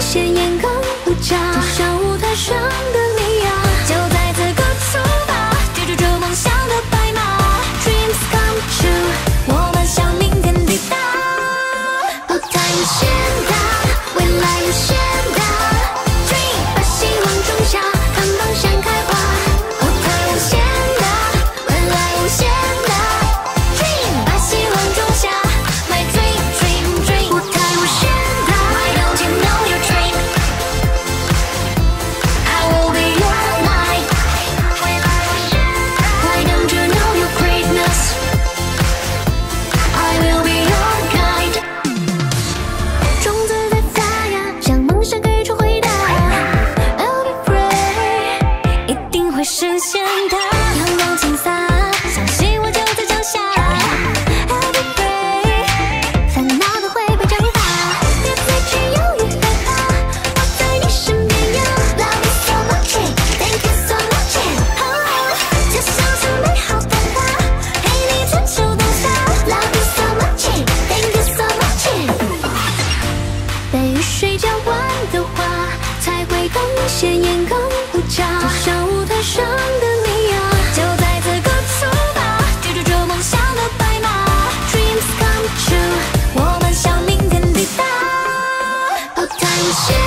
鲜艳更无价，就像舞台上的你呀，就在此刻出发，追逐着梦想的白马。Dreams come true， 我们向明天抵达。舞台无限大，未来无限大。Dream， 把希望种下，看芒山开花。舞台无限大，未来无限大。Dream， 把希望种下。My dream, dream, dream。舞台无限大 ，Why don't you know your dream? I will be your light。未来无限大 ，Why don't you know your greatness? I will be your guide。种子在发芽，向梦想给出回答。I'll be brave， 一定会实现它。阳光倾洒，相信我就在脚下。I'll be brave， 烦恼都会被蒸发。别再去犹豫害怕，我在你身边呀。Love you so much， Thank you so much。就像是美好的花，陪你春秋冬夏。Love you so much， Thank you so much。被雨水浇灌的花，才会更鲜艳更无价。就像舞台上的你呀，就在此刻出发，追逐着梦想的白马。Dreams come true， 我们向明天抵达。舞台无限